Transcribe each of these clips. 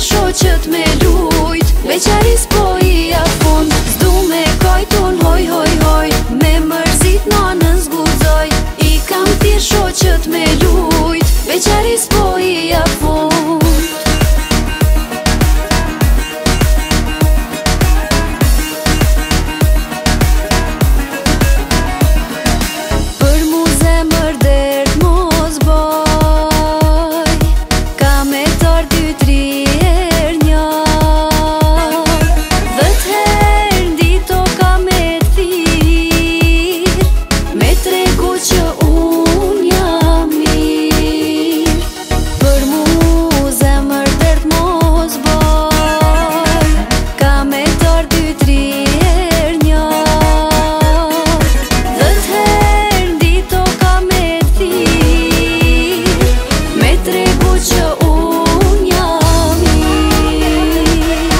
shoqët me lujt, veçaris po i afon. S'du me kajton hoj hoj hoj, me mërzit nanën zgudzoj. I kam thirr shoqët me lujt, veçaris po i afon. Për mu zemër dert mos baj, ka me tar 2-3 her një. 10 her ndito ka me thirr, me tregu që unë jam mirë. Për mu zemër dert mos baj, ka me tar 2-3 her një. 10 her ndito ka me thirr, me tregu që unë jam mirë.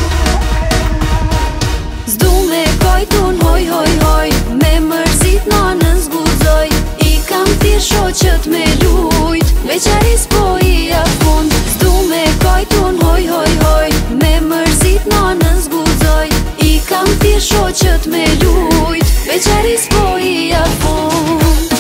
S'du me kajton hoj hoj hoj, me mërzit nanën zgudzoj. I kam thirr shoqët me lujt, veçaris po i afon. S'du me kajton hoj hoj hoj, me mërzit nanën zgudzoj. I kam thirr shoqët me lujt, veçaris po i afon.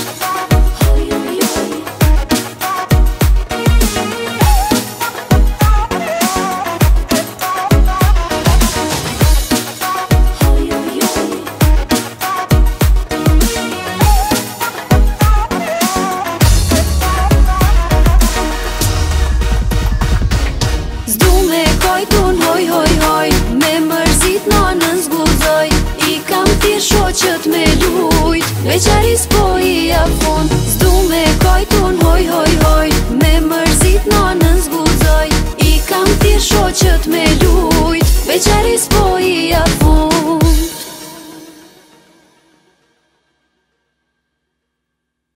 S'du me kajton hoj hoj hoj, me mërzit nanën zgudzoj. I kam thirr shoqët me lujt, veçaris po i afon. S'du me kajton hoj hoj hoj, me mërzit nanën zgudzoj. I kam thirr shoqët